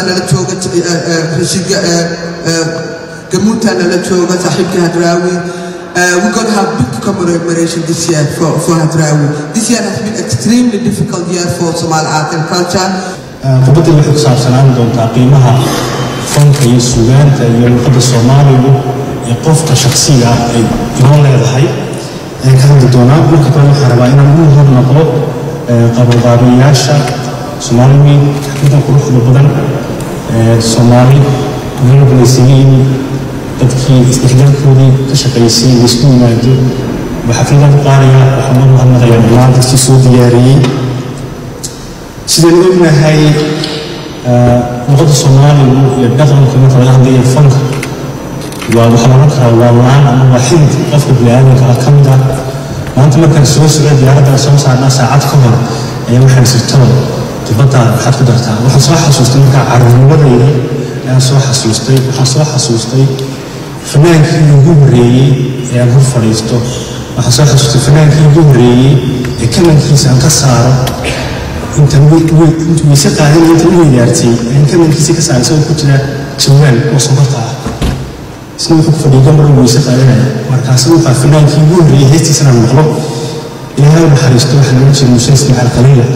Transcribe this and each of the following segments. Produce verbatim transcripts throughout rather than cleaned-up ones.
nala jooga Rashid Gamuta nala jooga saaxiibka Hadrawi. We're going to have big commemoration this year for, for Hadrawi. This year has been extremely difficult year for Somali art and culture. Kubadda waxay ku saabsanaan doontaa qiimaha fanka iyo suugaanta iyo luqadda Soomaaliga ee qofka shakhsiga ah ay inoo leedahay. Ka hadli doonaa marka kale waxaan rabaa inaan u hornoqdo qabanqaabiyaasha Soomaaliyeed xafladda quruxda badan ee Soomaali organization dadkii isdhexgalkoodii ka shaqeysay isku yimaado waxa xafladda qaaliga waxaan u mahadnaqayaa dhammaan dadkii soo diyaariyay sidaan ognahay luqadda Soomaaliga iyo dhaqanka marka laga hadlayo fanka waa waxa lagu kala waalaan ama waa xilid qofka bini'aadamka ah ka mid ah maanta markaan soo socday diyaaradda soo saarnaa saacad ka hor ayaa waxaan sirtay dibadda waxaad ku dartaa waxaan soo xasuustay markaa carruurnimadayda ayaan soo xasuustay waxaan soo xasuustay fanaankii ugu horreeyey ee aan hor fadhiisto waxaan soo xasuustay fanaankii ugu horreeyey ee kamankiisa aan ka saaro inta intuu weyse qaadan inta u weydaartay ayaan kamankiisa ka saaray isagoo ku jira jawaan oo sonkorta ah isna wuxuu ku fadhiyay gambar uu weyse qaadanaya markaasna waxaa fanaankii ugu horreeyey heestiisana maqlo ilaahay u naxariisto waxaa lagu jiray Muuse Ismaaciil Khaliila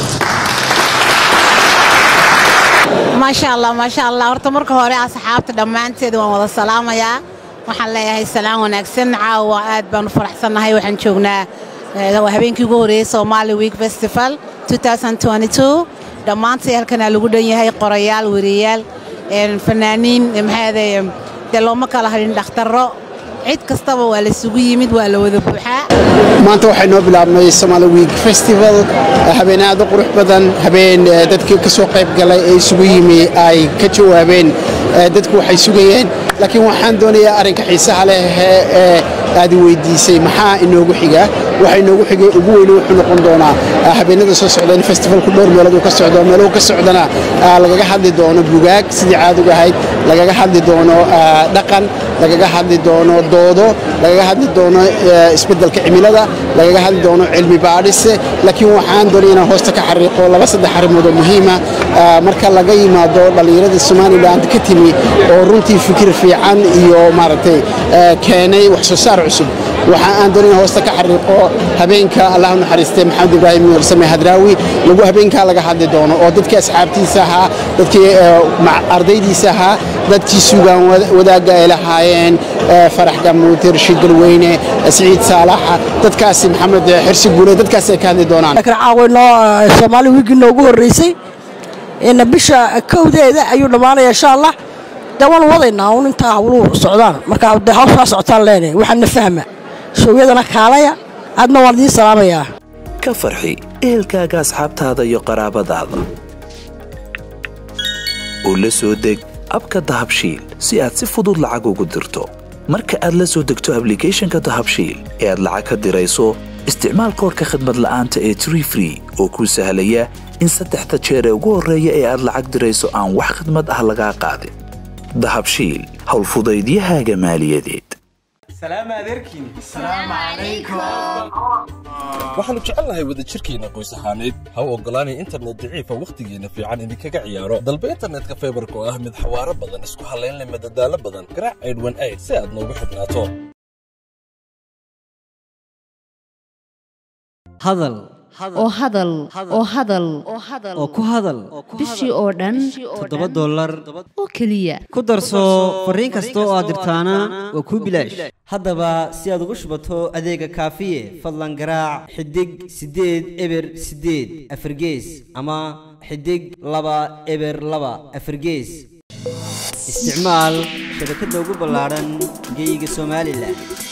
ما شاء الله ما شاء الله horta marka hore asxaabta dhamaanteed waan wada salaamayaa waxaan leeyahay salaam wanaagsan caawa aad baan u faraxsanahay waxaan joognaa habeenkii ugu horeeyay Somali Week Festival twenty twenty-two dhamaantii halkan lagu dhan yahay qorayaal wariyaal fanaaniin maxaade looma kala harin dhakhtarro cid kastaba waa la isugu yimid waa la wada buuxaa maanta waxay noo bilaabnay Somali Week Festival habeen aad u qurux badan habeen dadkii ka soo qayb galay ay isugu yimi ay ka jawaabeen dadku waxay sugayeen laakiin waxaan doonayaa arrinka xiisaha leh ee aad weydiisay maxaa inoogu xiga waxay inoogu xigay ugu weyn wuxuu noqon doonaa habeenada soo socdeen festivalku dhowr meelood uu ka socdo meelo ka socdana lagaga hadli doono bugaag sidii caad uga ahayd lagaga hadli doono dhaqan lagaga hadli doono doodo lagaga hadli doono isbeddelka cimilada lagaga hadli doono cilmi baadhis laakiin waxaan doonayaa hoosta ka xariiqo laba saddex arrimood oo muhiim ah marka laga yimaado dhalinyarada Soomaaliland ka timi oo runtii fikir fiican iyo maaragtay keenay wax soo saar cusub waxa aan doonayaa hoosta ka xariiqo habeenka Allah u naxariistay Maxamed Ibrahim Warsame Hadrawi lagu habeenka laga hadli doono oo dadkii asxaabtiisa ahaa dadkii ardaydiisa ahaa dadkii suugaan wadaaga ay lahaayeen Farax Gamuute Rashid Galweyne Saciid Saalax dadkaasi Maxamed Xirsi Guule dadkaasi ay ka hadli doonaan caawino Somali Week noogu horeysay in bisha kowdeeda ayuu dhamaanaya insha Allah dawal wadaynaa oo inta hawlu socdaan marka hawsha socotaan leenahay waxaan fahmaa shooyadana kaalaya adna waan idin salaamayaa ka farxi ehelkaaga asxaabtaada iyo qaraabadaada oo la soo deg abka Dahabshiil si aad si fudud lacag ugu dirto marka aad la soo degto application-ka Dahabshiil ee aad lacag ka dirayso isticmaal koodka khidmad la'aanta ee three free oo kuu sahlaya in saddexda jeer ee ugu horreeya ee aad lacag dirayso aan wax khidmad ah laga qaadin Dahabshiil hawl fudaydiyahaaga maaliyadeed سلام عليكم السلام عليكم waxaanu jecelnahay wada jirkeena qoys ahaaneed ha u ogolaanay internet daciifa waqtigeena fiican idinkaga ciyaaro dalba internetka fiberka oo ah mid xawaaro badan isku haleyn leh madadaalo badan garaac eight one eight si aad noogu xidhnaato hadal oo hadal oo hadal oo ku hadal bishii oo dhan toddoba dollar oo kaliya ku darso fariin kasta oo aad dirtaana waa ku bilaash haddaba si aad ugu shubato adeega kaafiye fadlan garaac xidig sideed eber sideed afargees ama xidig laba eber laba afargees isticmaal shabakadda ugu ballaaran geyga Soomaaliland